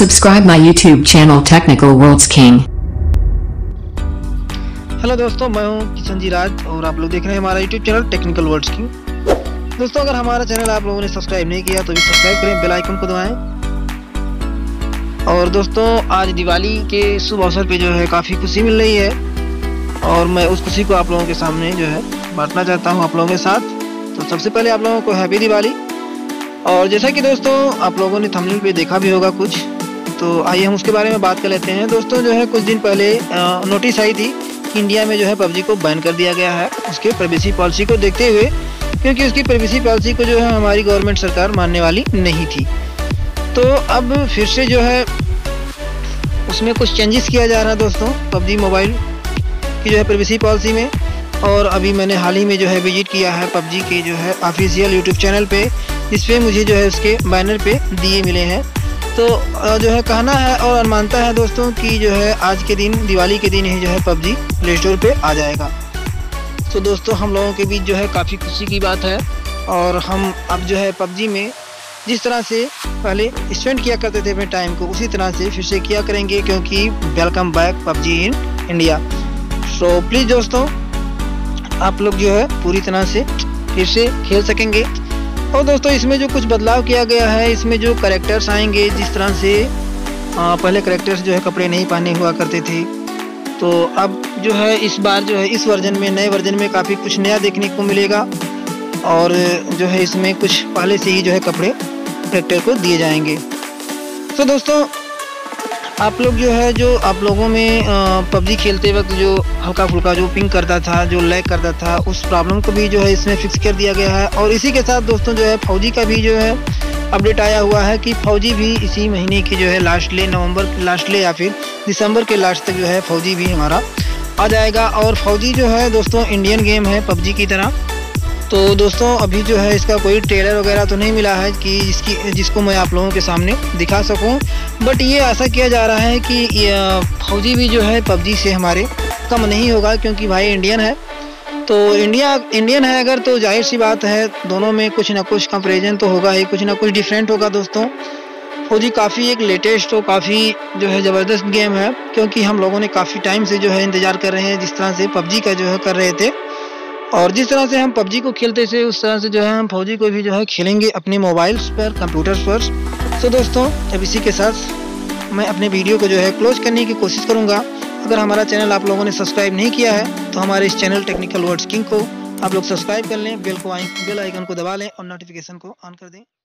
Subscribe my YouTube channel Technical Worlds King. Hello दोस्तों, मैं हूं किशन जी राज और आप लोग देख रहे हैं हमारा YouTube channel technical worlds king. दोस्तों, अगर हमारा चैनल आप लोगों ने सब्सक्राइब नहीं किया तो भी सब्सक्राइब करें, बेल आइकन को दबाएं। और दोस्तों, आज दिवाली के शुभ अवसर पे जो है काफ़ी खुशी मिल रही है और मैं उस खुशी को आप लोगों के सामने जो है बांटना चाहता हूँ आप लोगों के साथ। तो सबसे पहले आप लोगों को हैप्पी दिवाली। और जैसा कि दोस्तों आप लोगों ने थंबनेल पे देखा भी होगा कुछ, तो आइए हम उसके बारे में बात कर लेते हैं। दोस्तों, जो है कुछ दिन पहले नोटिस आई थी कि इंडिया में जो है पबजी को बैन कर दिया गया है उसके प्राइवेसी पॉलिसी को देखते हुए, क्योंकि उसकी प्राइवेसी पॉलिसी को जो है हमारी गवर्नमेंट सरकार मानने वाली नहीं थी। तो अब फिर से जो है उसमें कुछ चेंजेस किया जा रहा है दोस्तों पबजी मोबाइल की जो है प्राइवेसी पॉलिसी में। और अभी मैंने हाल ही में जो है विजिट किया है पबजी के जो है ऑफिशियल यूट्यूब चैनल पे, इस पे मुझे जो है उसके बैनर पे दिए मिले हैं। तो जो है कहना है और अनुमानता है दोस्तों कि जो है आज के दिन, दिवाली के दिन ही जो है पबजी प्ले स्टोर पे आ जाएगा। तो दोस्तों, हम लोगों के बीच जो है काफ़ी खुशी की बात है और हम अब जो है पबजी में जिस तरह से पहले स्पेंड किया करते थे अपने टाइम को, उसी तरह से फिर से किया करेंगे, क्योंकि welcome back PUBG in India. So please दोस्तों, आप लोग जो है पूरी तरह से फिर से खेल सकेंगे। और दोस्तों, इसमें जो कुछ बदलाव किया गया है, इसमें जो कैरेक्टर्स आएंगे, जिस तरह से पहले कैरेक्टर्स जो है कपड़े नहीं पहने हुआ करते थे, तो अब जो है इस बार जो है इस वर्जन में, नए वर्जन में काफ़ी कुछ नया देखने को मिलेगा। और जो है इसमें कुछ पहले से ही जो है कपड़े कैरेक्टर को दिए जाएंगे। तो दोस्तों, आप लोग जो है, जो आप लोगों में पबजी खेलते वक्त जो हल्का फुल्का जो पिंग करता था, जो लैग करता था, उस प्रॉब्लम को भी जो है इसमें फिक्स कर दिया गया है। और इसी के साथ दोस्तों जो है फौजी का भी जो है अपडेट आया हुआ है कि फौजी भी इसी महीने की जो है लास्ट ले, नवंबर लास्ट ले या फिर दिसंबर के लास्ट तक जो है फौजी भी हमारा आ जाएगा। और फौजी जो है दोस्तों इंडियन गेम है पबजी की तरह। तो दोस्तों, अभी जो है इसका कोई ट्रेलर वगैरह तो नहीं मिला है कि जिसको मैं आप लोगों के सामने दिखा सकूं, बट ये ऐसा किया जा रहा है कि फौजी भी जो है पबजी से हमारे कम नहीं होगा, क्योंकि भाई इंडियन है। तो इंडियन है अगर, तो जाहिर सी बात है दोनों में कुछ ना कुछ कंपैरिजन तो होगा ही, कुछ ना कुछ डिफरेंट होगा दोस्तों। फौजी काफ़ी एक लेटेस्ट और काफ़ी जो है ज़बरदस्त गेम है, क्योंकि हम लोगों ने काफ़ी टाइम से जो है इंतज़ार कर रहे हैं, जिस तरह से पबजी का जो है कर रहे थे। और जिस तरह से हम पबजी को खेलते थे, उस तरह से जो है हम फौजी को भी जो है खेलेंगे अपने मोबाइल्स पर, कंप्यूटर्स पर। तो दोस्तों, अब इसी के साथ मैं अपने वीडियो को जो है क्लोज करने की कोशिश करूंगा। अगर हमारा चैनल आप लोगों ने सब्सक्राइब नहीं किया है तो हमारे इस चैनल टेक्निकल वर्ल्ड्स किंग को आप लोग सब्सक्राइब कर लें, बेल आइकन को दबा लें और नोटिफिकेशन को ऑन कर दें।